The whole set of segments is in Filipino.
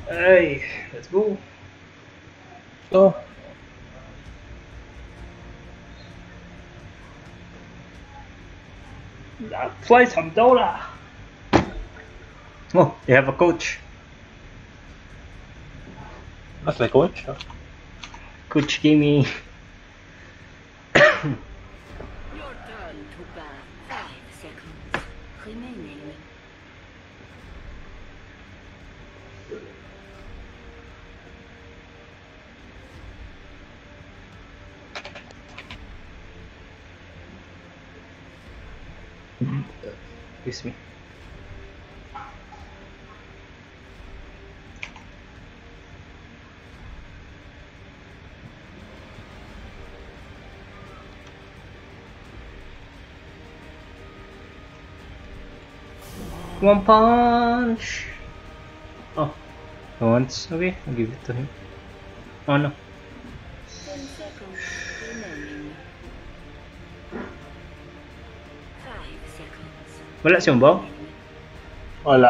Hey, let's go. So, Let's play some Dota. Oh, you have a coach. that's like coach. Coach Gaming. Your turn to bat. 5 seconds remaining. Excuse me. One punch. Oh, once. Okay, I'll give it to him. Oh no. 10 seconds remaining. 5 seconds. Wala siyang ball? Wala.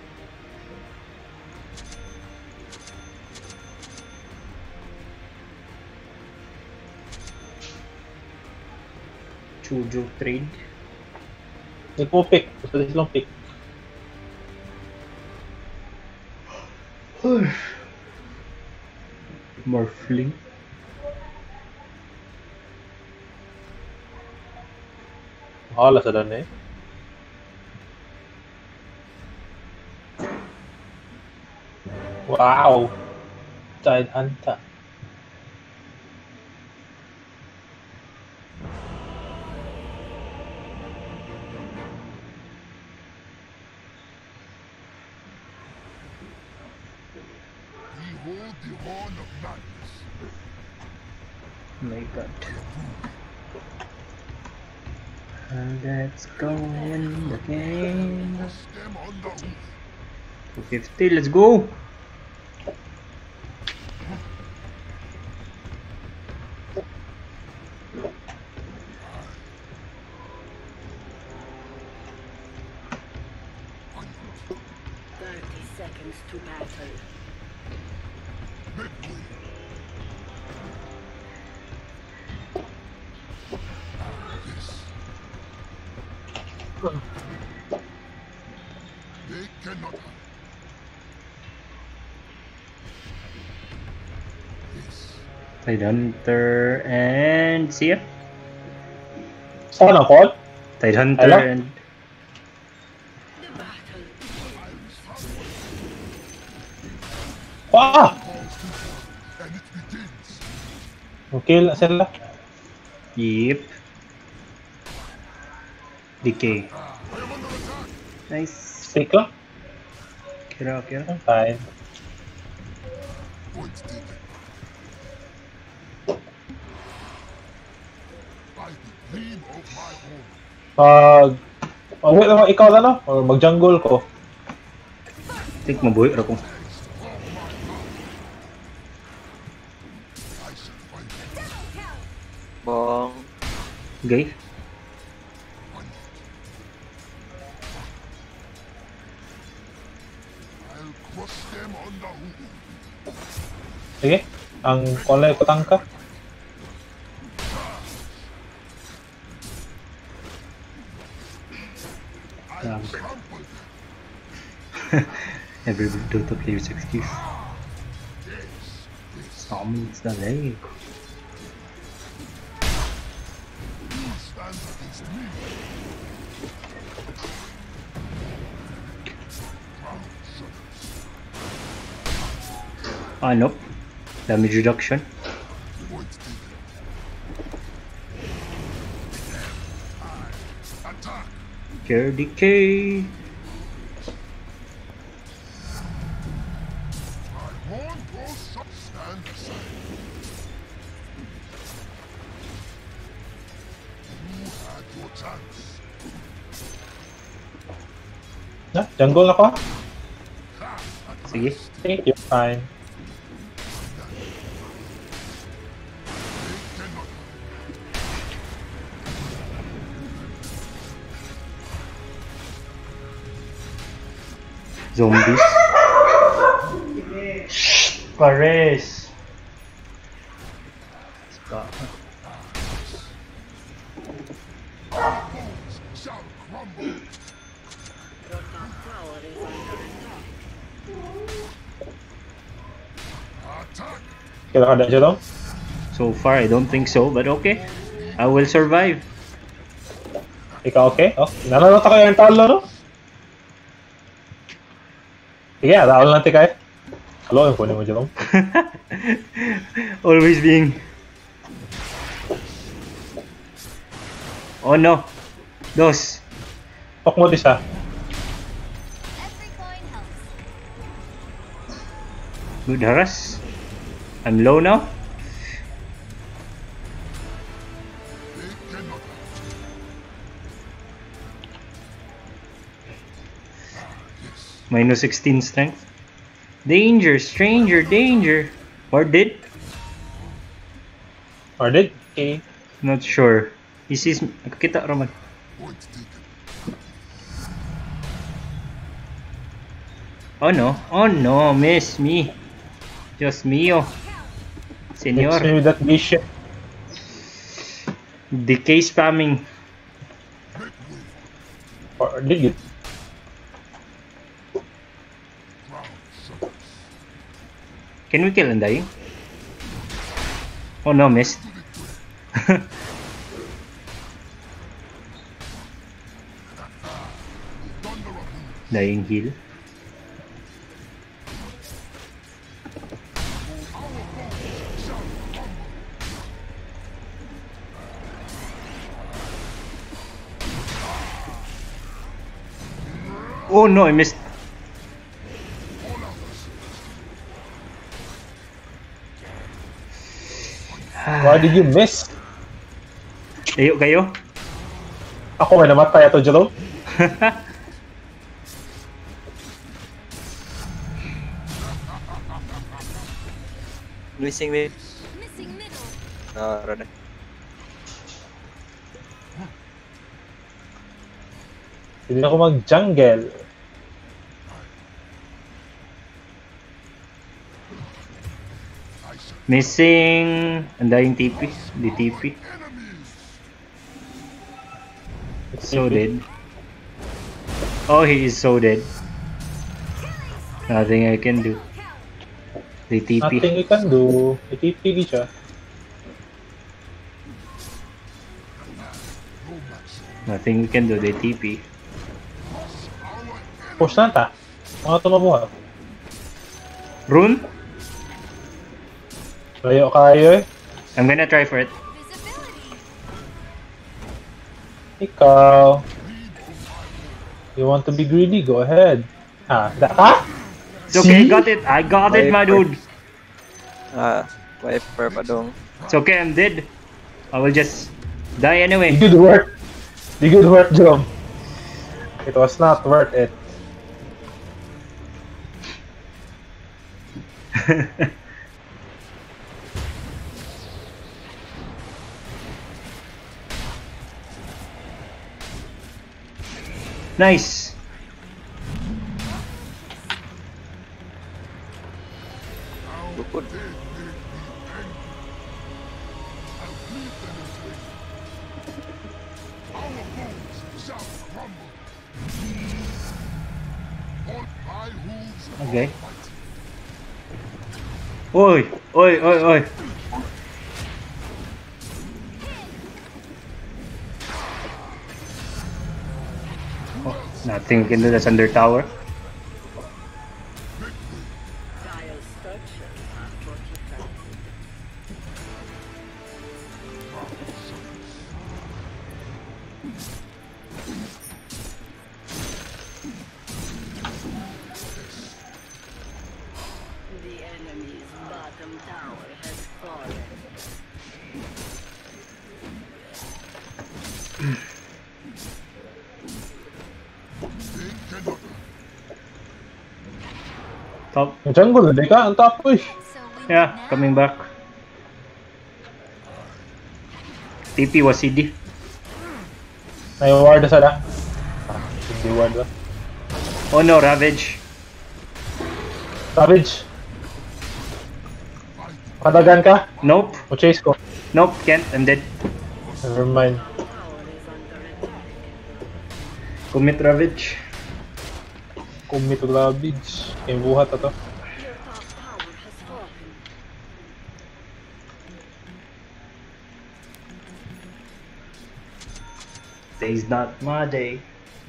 Chujo trade. Hindi ko pick. Gusto din silang pick. Morphling. Wala sa daan eh. Wow! Child Hunter. Behold the horn of madness. My god. And let's go in the game. Crush them on the hoof. 250, let's go. Seconds to battle. Make way. This. They cannot hide. This. Tide Hunter and see ya. Saan ang call? Tide Hunter Hello? and The battle. Ah! And it begins. Okay na sila. yep. Decay. I am under attack. Nice. Stick lang. Kira, kira. Fine. Points taken. By the gleam of my horn. Mag-wait naman ikaw na no? Or mag-jungle ko. Think mabuhay ra ko. I shall find it. Bong. Okay. I'll crush them on the hoof. Sige. Ang call na ko tangka. Lag. Trample. Every Dota player's excuse. This. Tommy, it's the leg. Who stands against me? Ground shudders. Ah, nope. Damage reduction. Points taken. Attack. Cure decay. My horn goes up. Stand aside. You had your chance. Na, jungle na ko. Sige. Thank you. Fine. They cannot Zombies. Pares. Shall crumble. Your top tower is under attack. Attack. Kailangan na siya daw? So far, I don't think so, but okay. I will survive. Ikaw okay? Oh, nananot ako yung talo, no? Sige, talo natin kayo. Halo, yung kunin mo dyan, no? Always being. Oh no. Dos. Tok mo din siya. Good harass. I'm low now. They cannot. Minus 16 strength. Danger, stranger, danger. Or did? Or did? Okay. Not sure. He sees me. Nakakita raman. Point taken. Oh no. Oh no. Miss me. Just mío. Hits Senor. me with that bishop. Decay spamming. Or did you? Can we kill Undying? Oh no, missed. Dying heal. Oh no, I missed. Why did you miss? Layo kayo? Ako may namatay ato dyan, no? Missing mid. Rada. Hindi ako mag-jungle. Missing Undying TP. The TP. So dead. Oh, he is so dead. Nothing I can do. The TP. Nothing you can do. Itipili siya. Nothing we can do. The TP. Push na ta. Mga tumabuha. Rune? Layo kayo eh. I'm gonna try for it. Ikaw. You want to be greedy? Go ahead. Ha? It's okay, See? got it. I got it, my dude. Viper pa dong. It's okay, I'm dead. I will just die anyway. Good work. The good work, Jerome. It was not worth it. Nice. Bukod. Okay. Oi, oi, oi, oi. Oh, nothing we can do. That's under tower. Dial structure are fortified. The enemy's bottom tower has fallen. Top. Yung jungle, hindi ka. Ang top push. Yeah, coming back. TP was CD. May ward na sana. Hindi ward ba? Oh no, Ravage. Savage. Kadagan ka? Nope. O chase ko? Nope, can't. I'm dead. Never mind. Tower is under attack. Commit ravage. Commit to garbage. Kaya buhat na to. Your top tower has fallen. Today's not my day.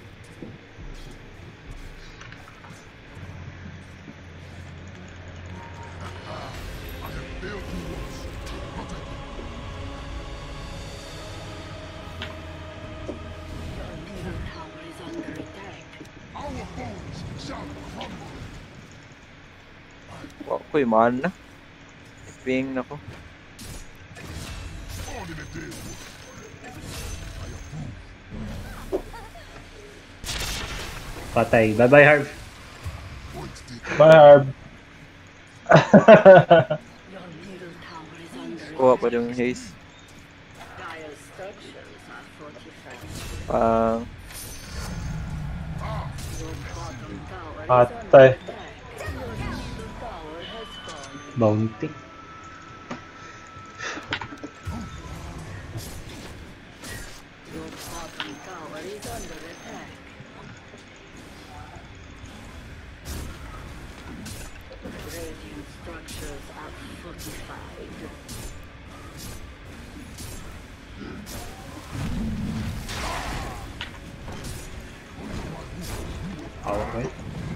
Your middle tower is under attack. Our bones shall crumble. Wala ko yung mana. Ping na ko. All in a day. Patay. Bye-bye, Harv. Points taken. Bye, Harb. Your middle tower is under Kuha pa attack. yung haze. Dire structures are fortified. Pang... Your bottom tower is Patay. under attack. Your middle tower has fallen. Bounty. Your bottom tower is under attack. Radiant structures are fortified. Alright.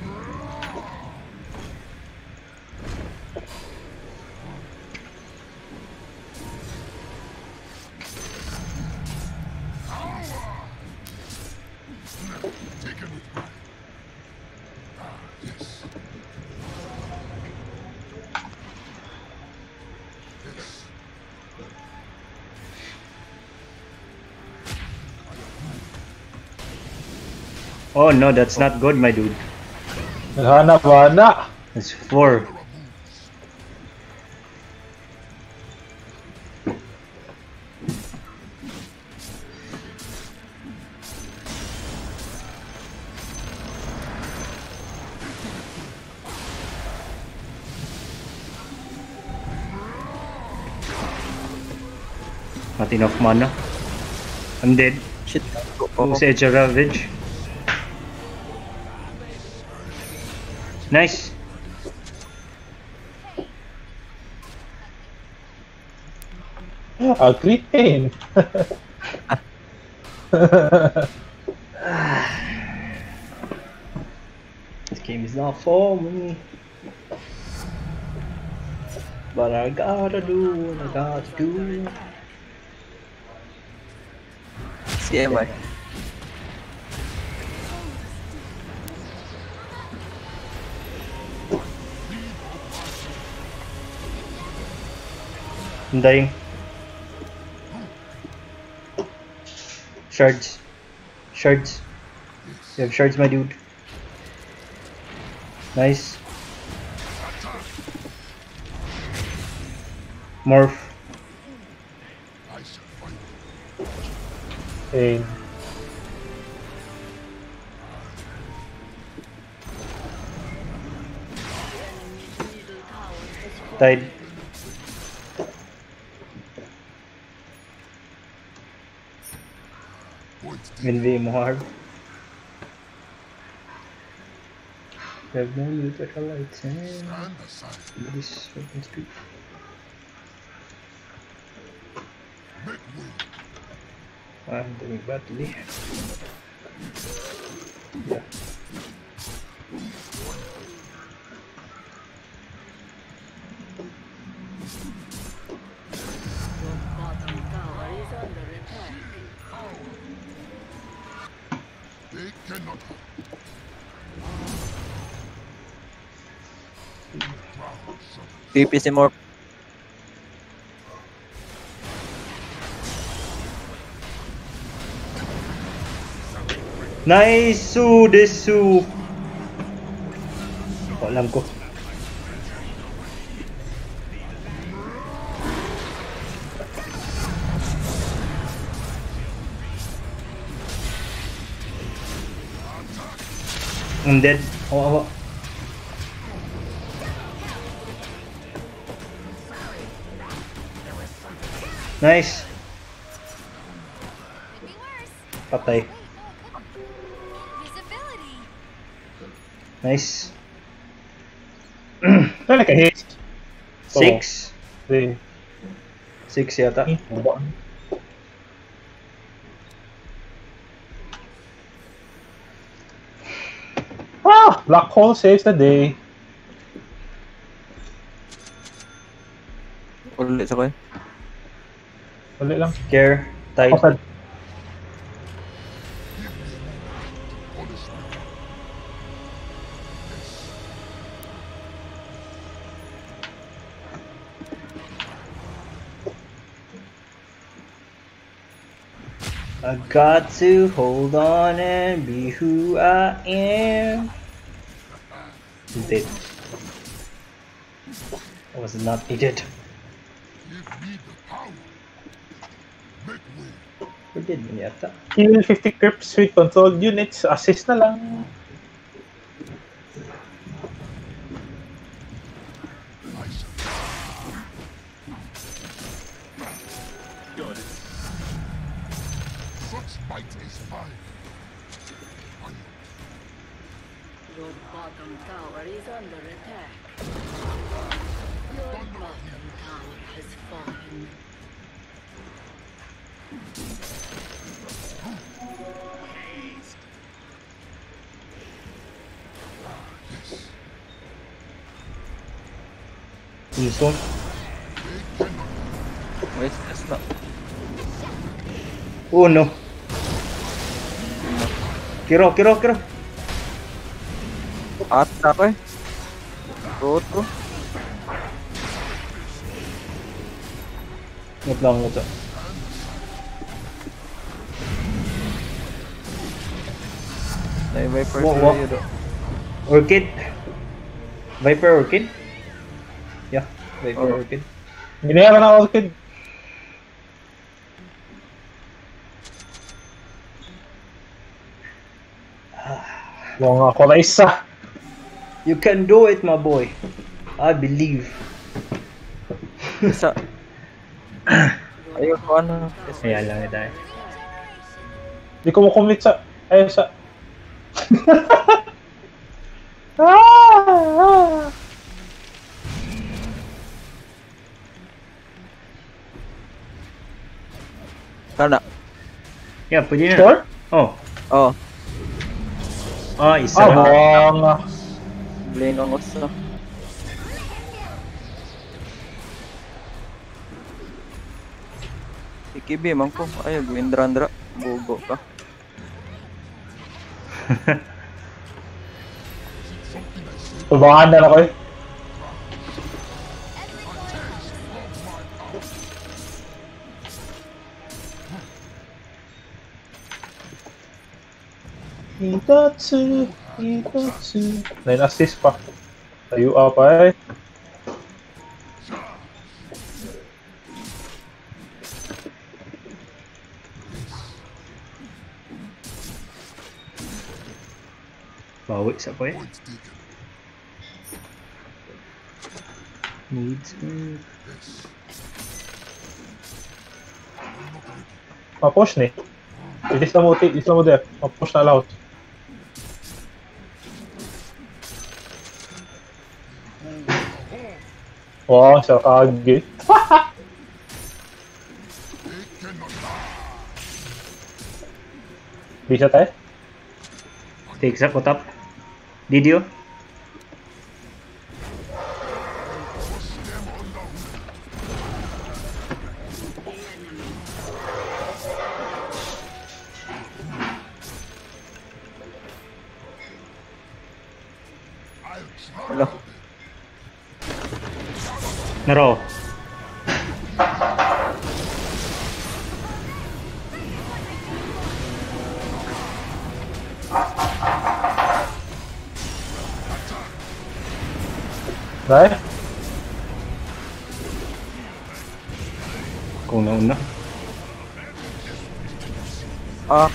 Taken with pride. Yes. Yes. Oh no, that's not good, my dude. Naghanap-hana. It's 4. Not enough mana. I'm dead. Shit. Oh, Who's Edge of Ravage? Nice. Agree. This game is not for me. But I gotta do what I gotta do. CMI. I'm dying. Shards. Shards. You have shards, my dude. Nice. Morph. I shall fight. Pain. Middle tower has fallen. Died. Points taken. Envy mo hard. We have no musical lights and Stand aside. this fucking street. Make way. I'm doing badly. Yeah. Your bottom tower is under attack. They cannot. Proud son. TP si Morph. Nice Su Desu. Alam ko. I'm dead. Awa. Nice. Could be worse. Patay. Wait, no, it couldn't. Visibility. Nice. Kaya naka-hit. 6. Hindi. 6 yata. Ah! Black hole saves the day. Ulit sa ko. Ulit lang. Care. Tide. Kapag I got to hold on and be who I am. Dead. That was not needed. Give me the power. Make way. We did man yata. kill 50 creeps with controlled units. Assist na lang. I shall. Such might is mine. Your bottom tower is under attack. Your bottom tower has fallen. Tombstone. Wait, that's not. Oh no. Kiro. Ata ko eh. Roto. Wait lang ito. Na-viper Wow, sa wow. iyo do. Orchid. Viper Orchid? Yeah, Viper Oh. Orchid. Ginaya na ako, kid. Yung ako na isa. You can do it, my boy. I believe. Isa. Ayun ko ano. Ayan lang ito. Di ko mo-commit sa... Ay, sa... ah! Kana. Yeah, pwede na. Sure? Oh. Oh. Ah, isa Ah, lang. bong. Blame ang uso. Ikibi man ko. Ay, Gwindrandra. Bugo ka. Tubangan na ako eh. Itatsu. 9 assist pa. Tayo pa eh. Bawi sa ko eh. Point taken. Needs Yes. Ma-push ni. Ilis na mo there. Ma-push na lahat. Wow, siya kagi. They cannot Bisa tayo? Take sa top. Did you? Wala. Naro. Right? Kung nauna. Ah.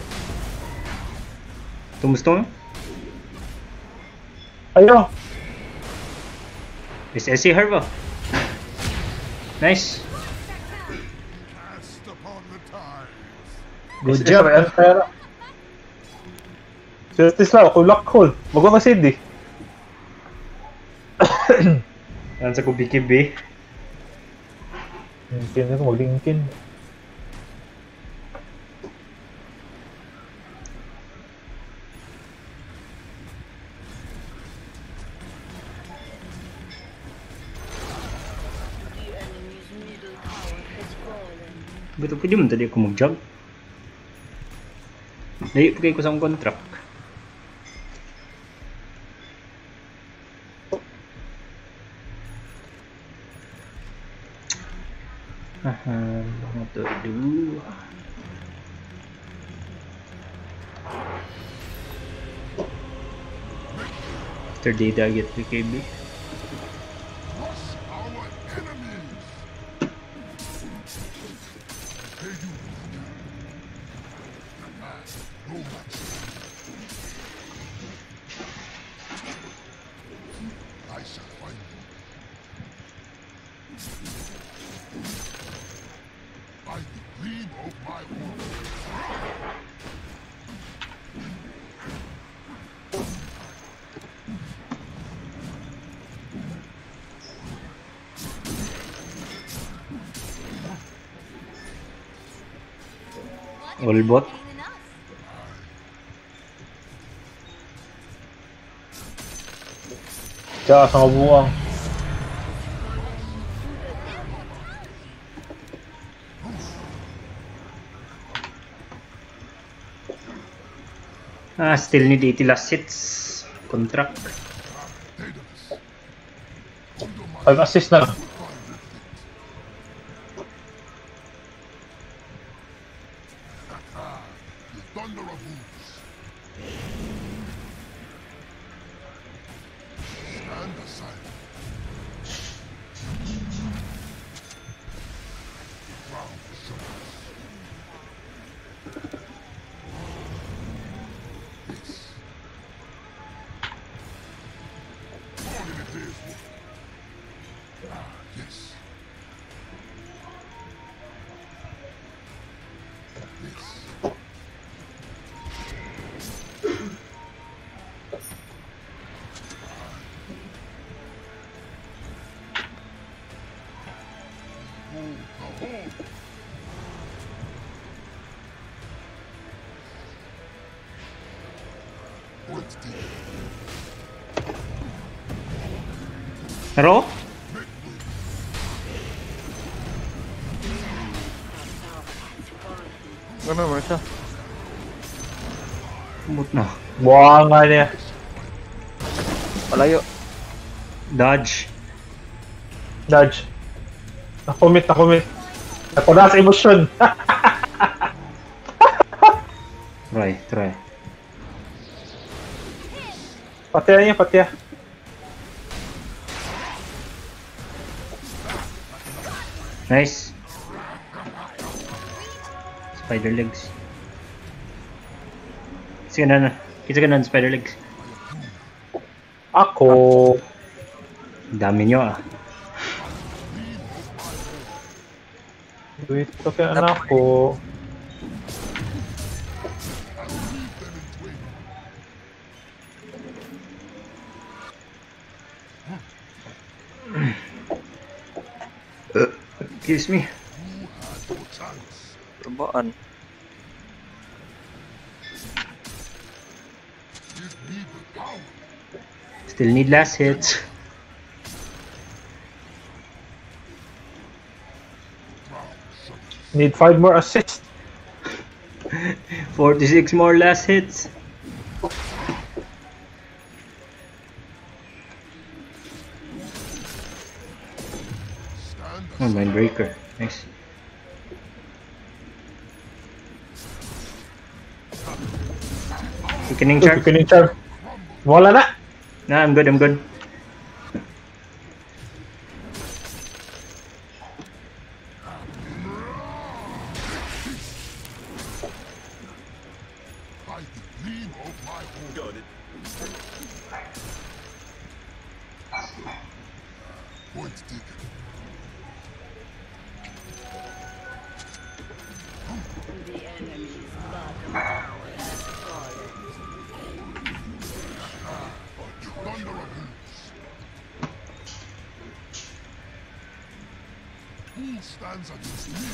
Tombstone? Ayaw! SSC her ba? Nice. Cast upon the tides. Good Job. job. Pero... Sertis lang, ako lock hole. Bago ka Sid eh. Yan sa kubi-kibi. Linkin ako, mag-linkin. The enemy's middle tower has fallen. Ba't pwede mo tadi ako mag-jog? Dahil pa kayo ko sa akong contract. What to do? After data, I get PKB. Crush our enemies. Hey, you. No match. I shall find you. By the gleam of my orb. All bot. Tsaka sa kabuang. Still need 80 last hits. Contract. 5 assist na lang. The thunder of hooves. Stand aside. Ground shoulders. Yes. All in a day's work. Ah, yes. Yes. What's the Pero? Ano naman siya? Kumot na. Buwang nga niya. Malayo. Dodge. Dodge. Nakumit. Ako na sa emosyon. Try. Patiya niya, patiya. Nice. Spider legs. Kita ka na ng spider legs. Ako. Dami nyo ah. Wait, ito kaya anak ko. Excuse me. Perbaan. Still need last hits. Need 5 more assists. 46 more last hits. Oh, Mindbreaker. Nice. Quickening charge. Quickening charge. Wala na. Nah, I'm good. by the gleam of my orb. Point taken. The enemy's bottom tower has fallen. Thunder of hoops. Who stands against me?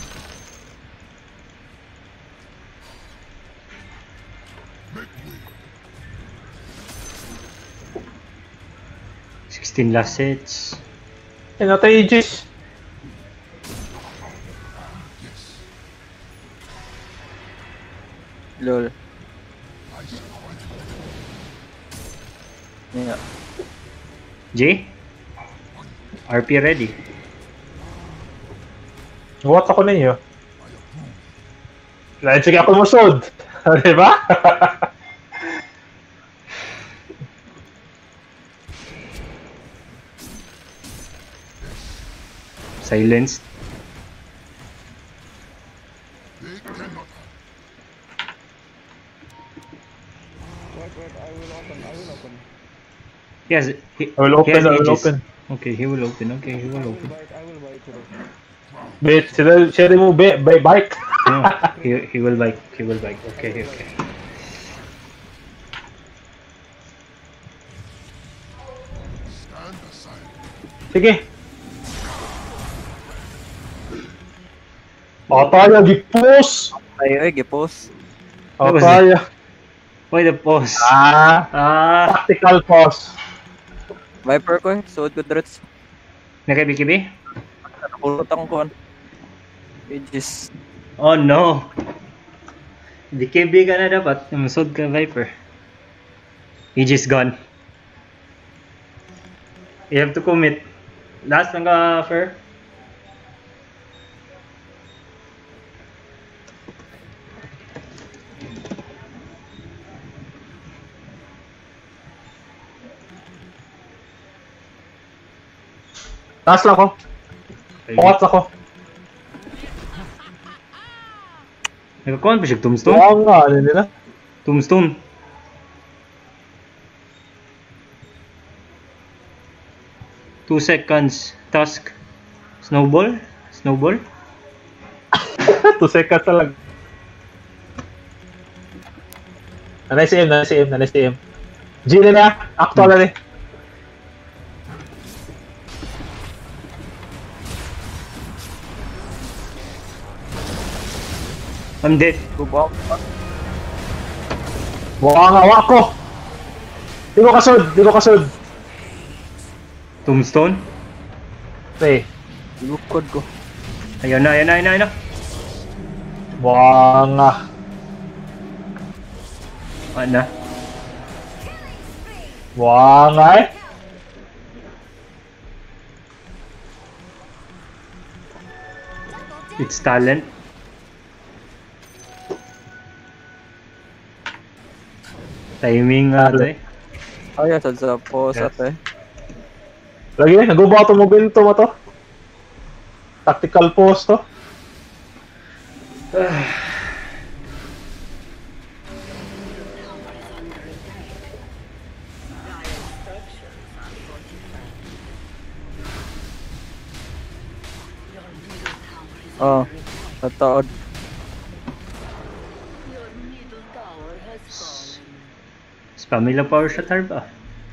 Make way. 16 last hits. Eh, not Aegis. Yes, Lol. I shall fight. Yeah. J? RP ready. Buhat ako ninyo. Dahil sige ako musod. Diba? Silenced. They cannot. Yes, I will open, he has I will Aegis. open. Okay, he will open. Okay, he will open. Bait, siya rin mo, bike. No, he will bike. He will bike. Okay, okay. Stand aside. Sige. Ataya, gipos! Ay, gipos. What was Ataya. Why the pause? Ah, tactical pause. Viper ko, suot ko drets. Nakabikibi? Nakulot akong kuhan. Aegis. Oh no! BKB ka na dapat. Masod ka, Viper. Aegis gone. You have to commit. Last lang ka, Fer. Taas lang ako. Pukats ako. Nakakuhan pa siya, tombstone? Oo nga, ano nila? Tombstone. Two seconds. Task. Snowball? Snowball? 2 seconds lang. Nanay si M, nanay si M, nanay si M. G na na, actual na rin. I'm dead. Gubaw. Mukha nga, wak ko! Di ko kasod, di ko kasod. Tombstone? Okay. Lukod ko. Ayun na, ayun na, ayun na, ayun na. Mukha nga. Ano na? Mukha nga eh. It's talent. Timing nga to eh. Ay, sad sa posat eh. Lagi, nag-ubato mo binto mo to. Tactical pause to. Oh, sa taod. Your middle tower has fallen. Spam nila power shot hard ba?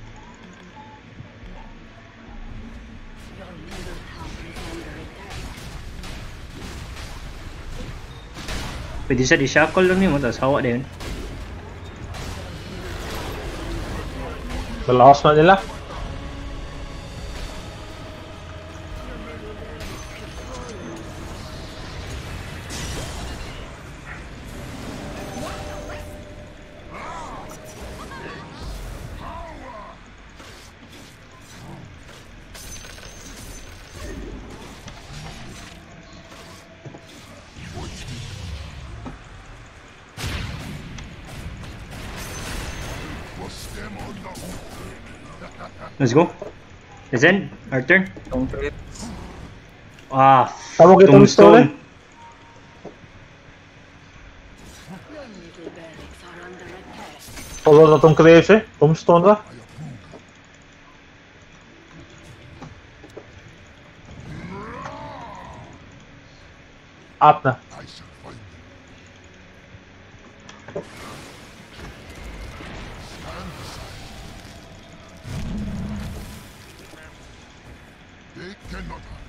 Your middle tower is under attack. Pwede siya di-shackle lang yun, tapos hawa na yun. Malakas na nila. Was them on the hook. Let's go. Let's end. Our turn. Tong trip. Ah, Tawag itong tombstone. Your middle barracks are under attack. Pagod na tong creeps eh. Tombstone ra. Up na. I shall find them. Stand aside. They cannot hide.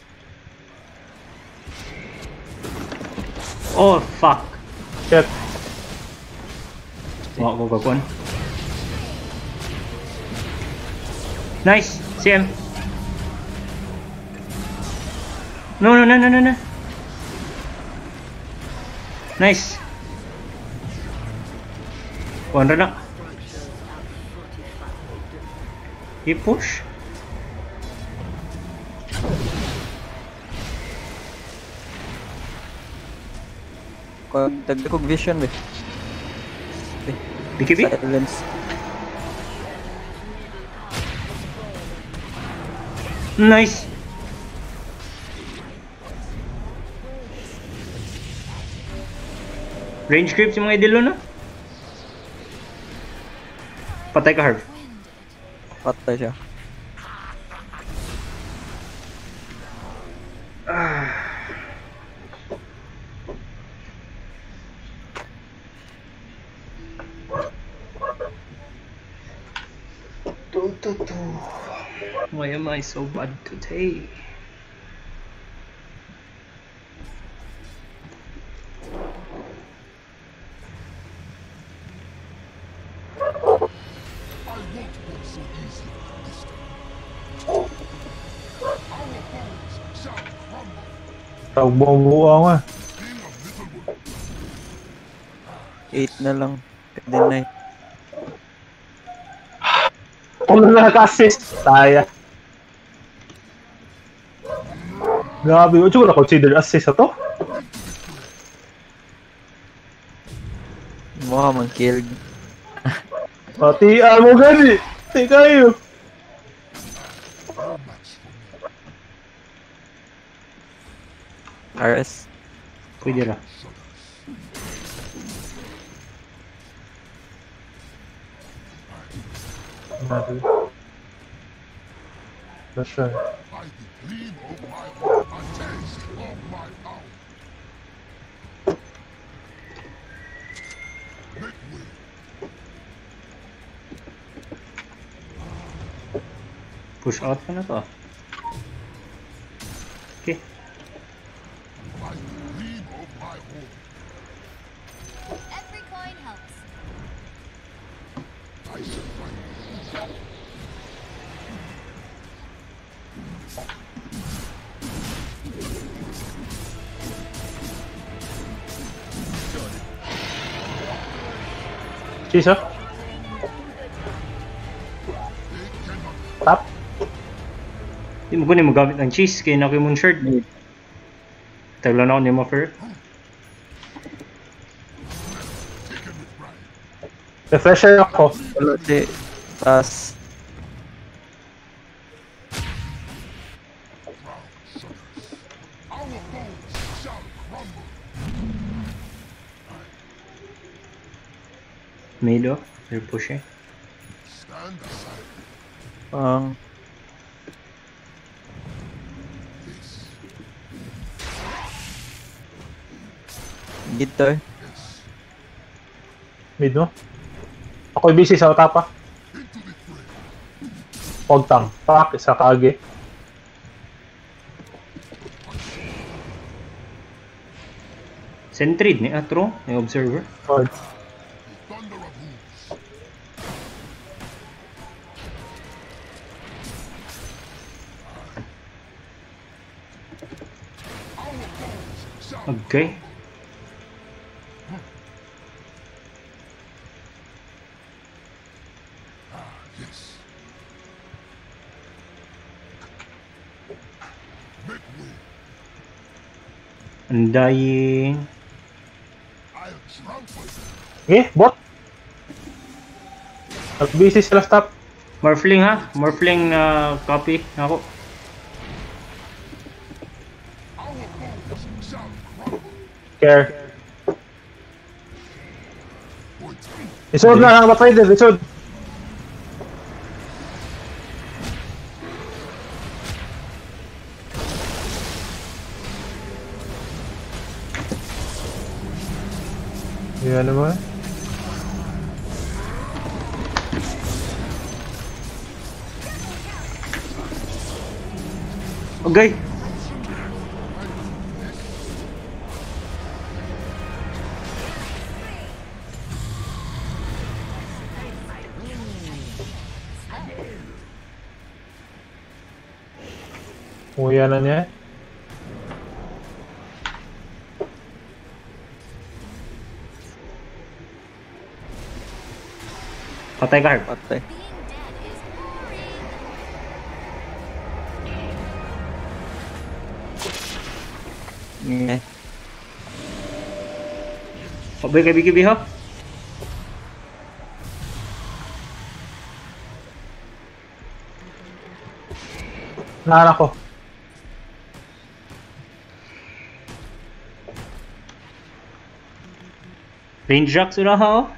Oh, fuck. Shit. Wala ko gagawin. Nice! CM! No. Nice! One na. He push. Dagdag kog vision be. BKB? Silence. Nice! Range creep si mga idilo na. Patay ka, Harv. Patay siya. Why am I so bad today? I won't win so easily this time. Our bones shall crumble. Tawag buong-buo nga. King of Littlewood. 8 na lang. Pwede na eh. Kung na naka-assist, taya. Grabe, wala ko na-consider assist na to. Mukha mang kill. Pati mo gani. Ti kayo. No match for me. RS. Pwede ra. That's right. By the gleam of my heart, a taste of my power. Make way. Push out ka na to. Okay. By the gleam of my horn, Every coin helps. I shall find them. Cheese, oh. Tap. Di mo ko ni magamit ng cheese kaya na ko yung shirt. Taglan ako ni Muffer. Taken with pride. Refresher ako. Wala si taas. Proud shudders. Our bones shall crumble. Mid oh. They're pushing. Stand aside. Ang This dito eh. is Mid mo. Ako'y busy sa tapa. into the fray. Huwag tang. Pak, isa kaagi. Sentry ni Atro, ni Observer. Or, Thunder of hooves. Our bones shall Okay. yes. Make way. Ang dying. I'll trample them. eh, bot. Nag-busy sila stop. Morphling ha? Morphling na copy ako. Our bones shall crumble. Care. Point. Isod na ang matrader, isod. Yan naman. Okay. Kuya na niya. Patay ka, Harp. Patay. Being dead is boring. Ngay. Pabay ka, Biki, ha? Naanak ko. Range rocks ura ha, oh.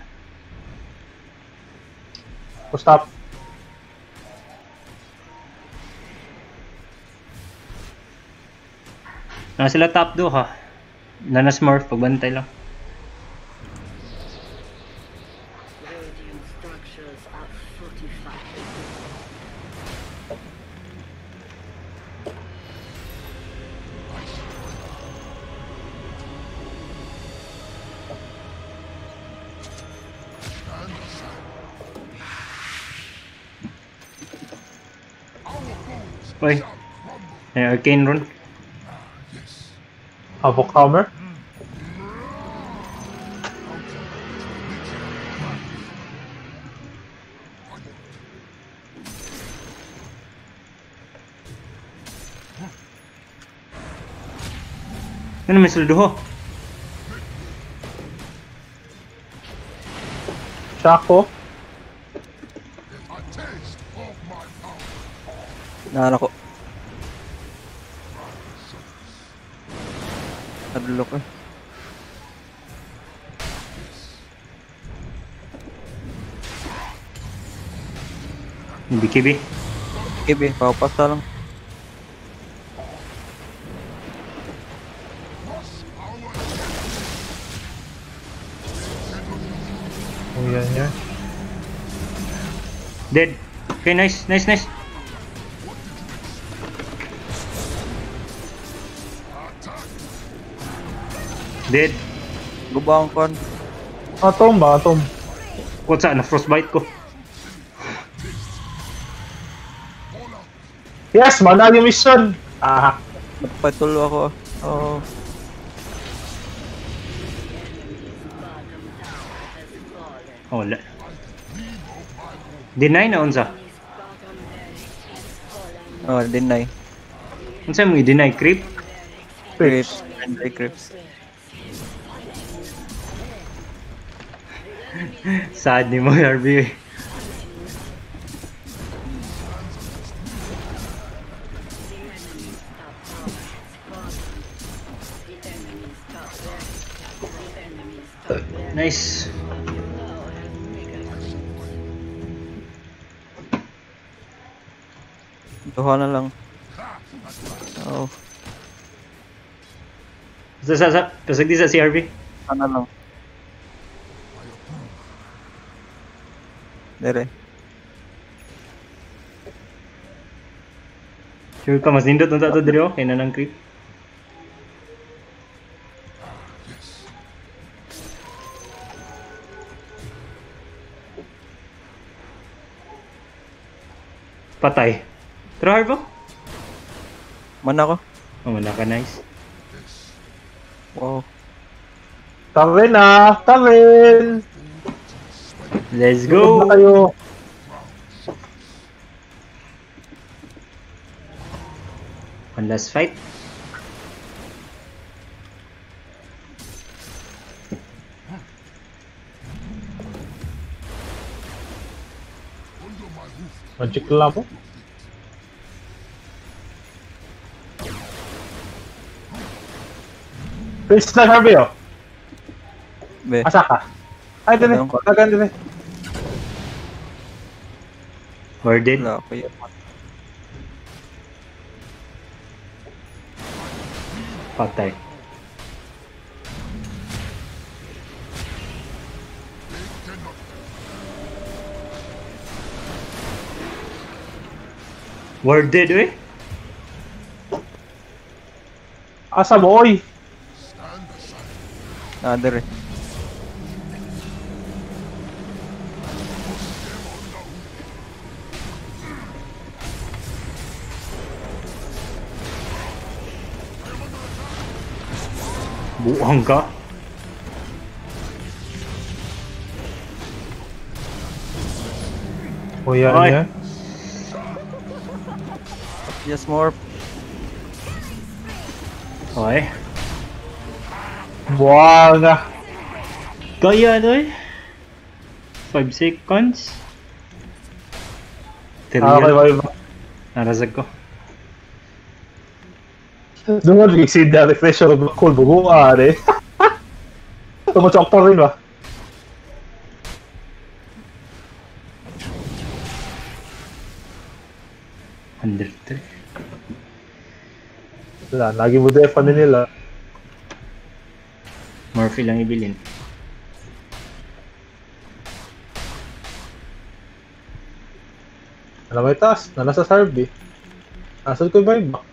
Stop. Nasa sila top 2 ha. Nanasmurf, pagbantay lang. Radiant structures are fortified. Uy. May arcane rune. Havoc Hammer. Ano may suldo ho? Shaco. Naanak ko. Nadulo ko. Biki, Kibi, papasta lang. Kuya niya. Dead. Okay, nice, nice, nice. Dead. Gubang kon. Atom ba? Atom. Kutsa, na-frostbite ko. Yes! Mana yung mission! Ah! Nagpatulo ako. Oh. Oh, wala. Deny na unsa. Oh, deny. Unsa mo i-deny creep? Crips. Anti-crips. Sad ni mo, RB. Nice. Duha na lang. Oh, Kasag di sa CRB. sana lang. Dere. Sure ka, mas nindot unta to diri oh, kay nanang creep. Patay. Try Harbo? Mana ko. Oh, wala ka, nice. Wow. Kami na! Kami! Let's Go! go! Na kayo! One last fight. Magic lang po. Prince na sabi oh. Be. Asa ka? Ay, din eh. Ano ko? Tagan din eh. Worded. Wala ko yun. Patay. Worded eh. Asa mo, oy? Stand aside. Nader eh. Buang ka. Kuya Ay. niya. Yes, more. Okay. Buwaga. Kaya ano eh. 5 seconds. Okay, Terial. bye. Narasag ko. Doon nga, exceed na refresher of cool. Buguan eh. Tumachok pa rin ba? Under 3. Wala, lagi mo defa din nila. Murphy lang ibilin. Alam may taas, na nasa Sarby. Nasaan ko yung iba?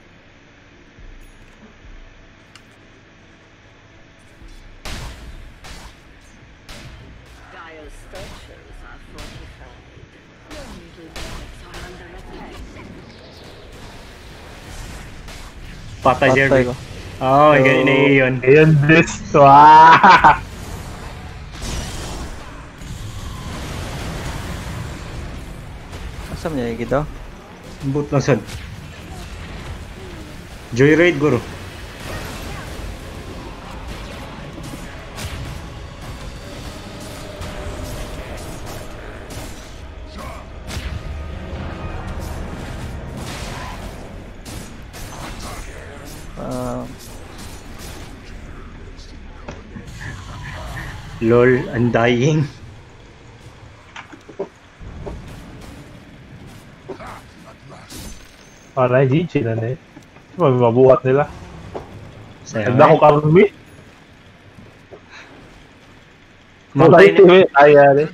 Dire's structures are fortified. Your middle barracks are under attack. Patay si Patay Herbie. ko. Oh, ganyan na yun. Ayan, this. Wow! Asam niya gitu? Boot lang sad. Joyride guru. Lol, undying. Para GG na eh. Mabuhat nila. Sayang. Ganda ko karumi. Wala Mountain. ito eh. Ayan eh.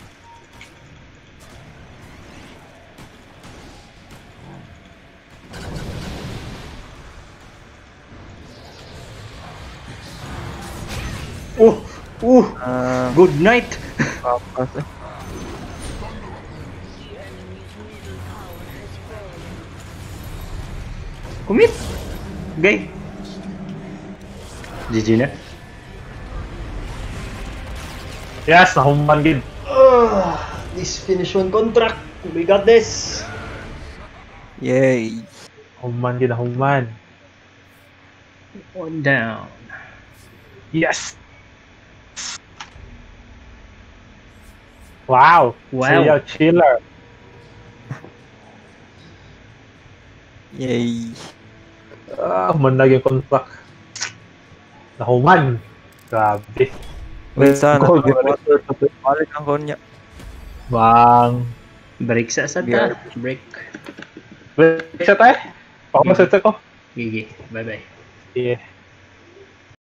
Good night. Papas eh. The enemy's middle tower has fallen. Commit. Gay. GG na. Yes, nahuman gid. This finish one contract. We got this. Yay. Nahuman gid, nahuman. One down. Yes! Wow! Wow. Saya chiller. Yay. Humanag yung contract. Nahuman. Grabe. Wait, sana. Gold water. Balik ang konya. Bang. Break sa ta. Beer. Break. Wait, isa tayo. Ako maset ko. GG. Bye bye. Yeah.